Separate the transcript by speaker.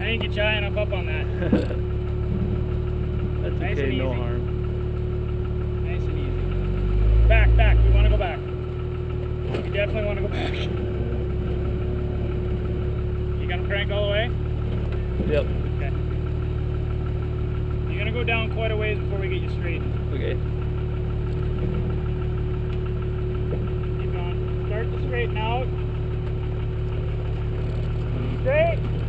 Speaker 1: didn't get you high enough up on that.
Speaker 2: That's
Speaker 1: Nice
Speaker 2: okay,
Speaker 1: and
Speaker 2: no
Speaker 1: easy.
Speaker 2: harm.
Speaker 1: Nice and easy. Back. We want to go back. We definitely want to go back. You gonna crank all the way?
Speaker 2: Yep.
Speaker 1: Okay. You're gonna go down quite a ways before we get you straight.
Speaker 2: Okay.
Speaker 1: Keep going. Start to straighten out. Straight.